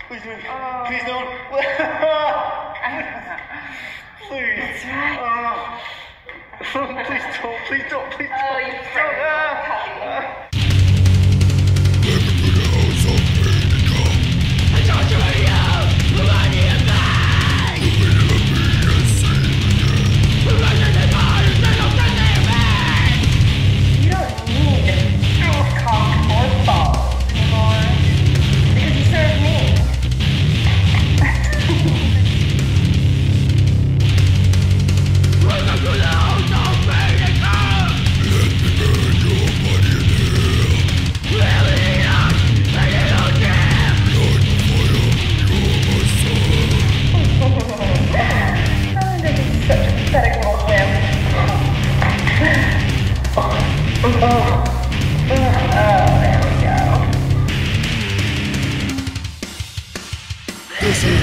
Please don't. Oh. Please don't. Please. That's right. Please don't. Please don't. Please don't. Oh, you frightened puppy. You don't need ice cock or balls anymore because you serve me. Oh, this is such a pathetic little wimp. There we go. This is